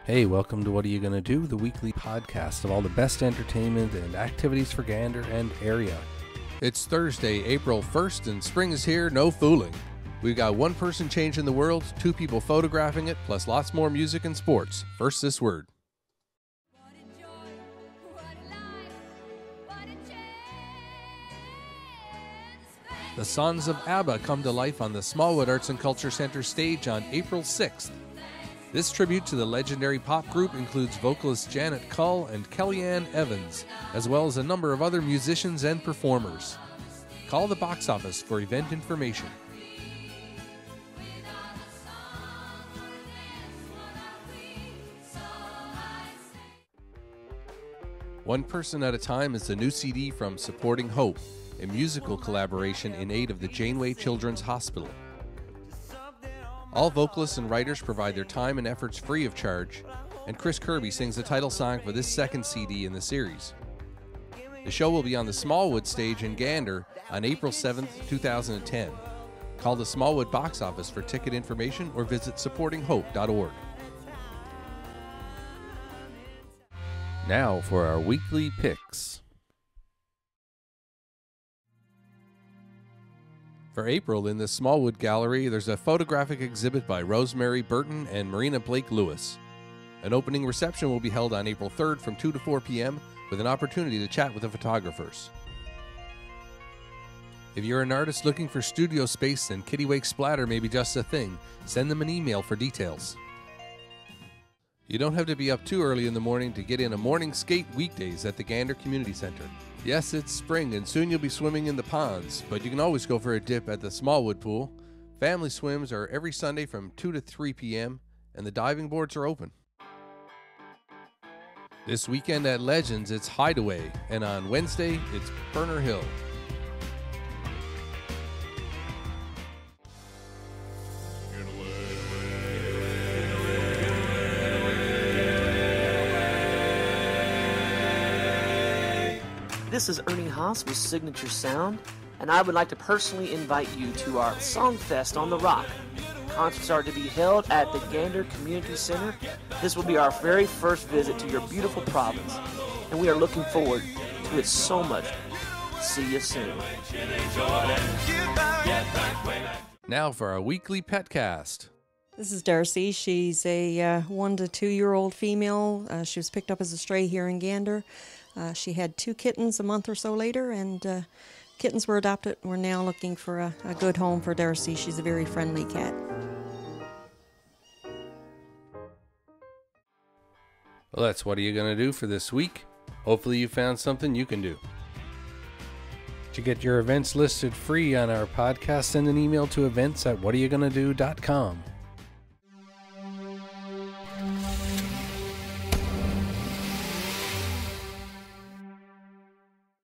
Hey, welcome to What Are You Gonna Do, the weekly podcast of all the best entertainment and activities for Gander and area. It's Thursday, April 1st, and spring is here, no fooling. We've got one person changing the world, two people photographing it, plus lots more music and sports. First, this word. The Sons of ABBA come to life on the Smallwood Arts and Culture Center stage on April 6th. This tribute to the legendary pop group includes vocalist Janet Cull and Kellyanne Evans, as well as a number of other musicians and performers. Call the box office for event information. One Person at a Time is the new CD from Supporting Hope, a musical collaboration in aid of the Janeway Children's Hospital. All vocalists and writers provide their time and efforts free of charge, and Chris Kirby sings the title song for this second CD in the series. The show will be on the Smallwood stage in Gander on April 7th, 2010. Call the Smallwood box office for ticket information or visit supportinghope.org. Now for our weekly picks. For April, in the Smallwood Gallery, there's a photographic exhibit by Rosemary Burton and Marina Blake Lewis. An opening reception will be held on April 3rd from 2 to 4 p.m. with an opportunity to chat with the photographers. If you're an artist looking for studio space, then Kittiwake Splatter may be just a thing. Send them an email for details. You don't have to be up too early in the morning to get in a morning skate weekdays at the Gander Community Center. Yes, it's spring and soon you'll be swimming in the ponds, but you can always go for a dip at the Smallwood pool. Family swims are every Sunday from 2 to 3 p.m. and the diving boards are open. This weekend at Legends, it's Hideaway, and on Wednesday, it's Burner Hill. This is Ernie Haas with Signature Sound, and I would like to personally invite you to our Song Fest on the Rock. Concerts are to be held at the Gander Community Center. This will be our very first visit to your beautiful province, and we are looking forward to it so much. See you soon. Now for our weekly Petcast. This is Darcy. She's a 1 to 2 year old female. She was picked up as a stray here in Gander. She had 2 kittens a month or so later, and kittens were adopted. We're now looking for a good home for Darcy. She's a very friendly cat. Well, that's What Are You Gonna Do for this week. Hopefully you found something you can do. To get your events listed free on our podcast, send an email to events@whatareyougonnaDo.com.